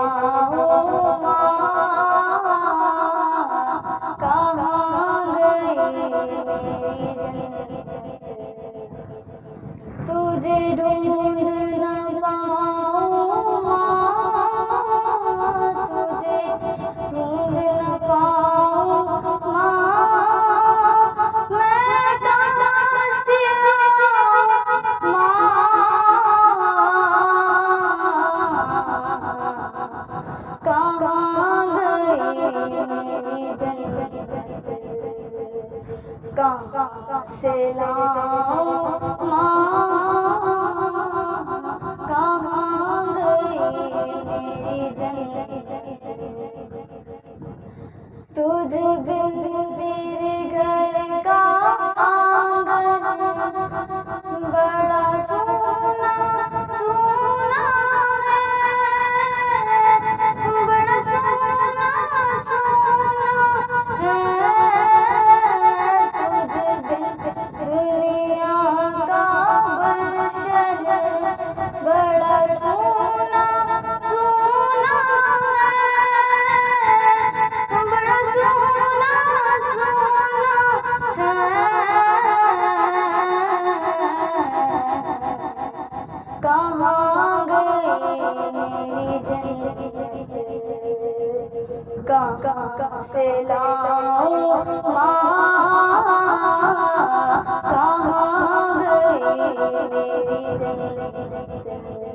लाऊं माँ, कहाँ गई मेरी जन्नत, तुझे ढूंढ न पाऊं माँ, तुझे ढूंढ न पाऊं माँ, मैं कहाँ से आऊं माँ, कहाँ गई मेरी जन्नत, कहाँ से लाऊं माँ, कहाँ गई मेरी जन्नत, तुझ बिन तेरे घर का आंगन बड़ा सोना सोना है, बड़ा सोना सोना है, तुझ बिन दुनिया का गुलशन बड़ा सोना सोना है, बड़ा सोना सोना है, कहाँ गई मेरी जन्नत, कहाँ से लाऊं माँ, कहाँ गई मेरी जन्नत,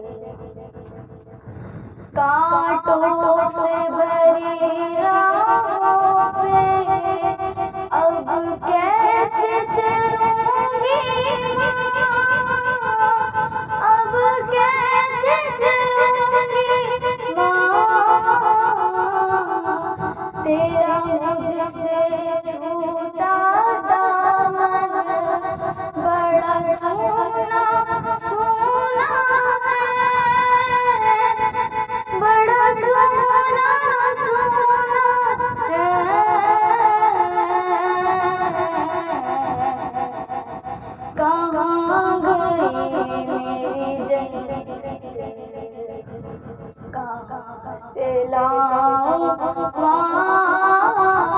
कांटों से भरी राहों पे अब कैसे चलूंगी माँ, अब कैसे चलूंगी माँ, तेरा मुझसे छूटा दामन बड़ा सोना सोना है, बड़ा सोना सोना है, कहाँ गई मेरी जन्नत, कहाँ से लाऊं माँ,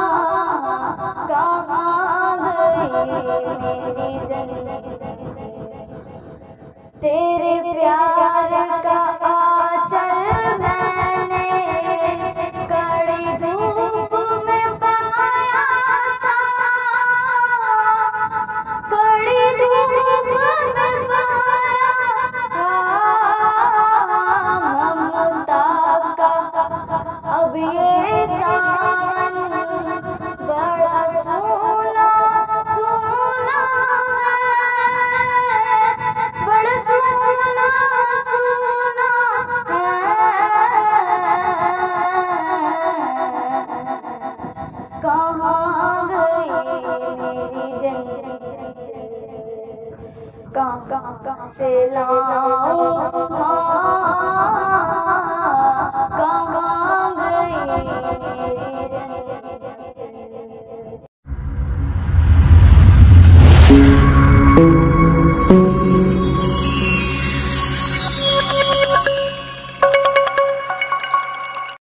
कहाँ गई मेरी जन्नत, तेरे प्यार का आंचल मैंने कड़ी धूप में पाया था, कड़ी धूप में पाया था, ममता का अब ये सावन बड़ा सोना सोना है, बड़ा सोना सोना है, कहाँ गई मेरी जन्नत, कहाँ से लाऊं माँ,